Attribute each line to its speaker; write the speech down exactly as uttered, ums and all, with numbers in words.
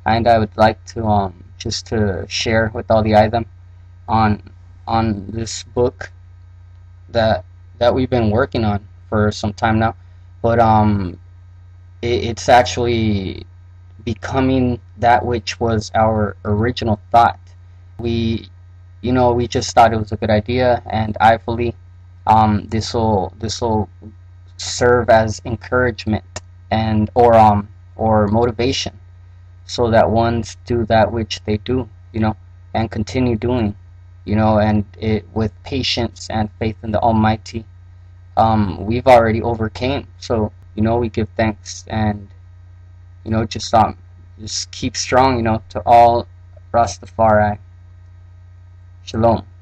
Speaker 1: and I would like to um just to share with all the item on on this book that that we've been working on for some time now. But um it, it's actually becoming that which was our original thought. We, you know, we just thought it was a good idea, and I believe um, this will this will serve as encouragement and or um or motivation, so that ones do that which they do, you know, and continue doing, you know, and it with patience and faith in the Almighty. Um, we've already overcame, so you know we give thanks and you know just um just keep strong, you know, to all Rastafari. Shalom.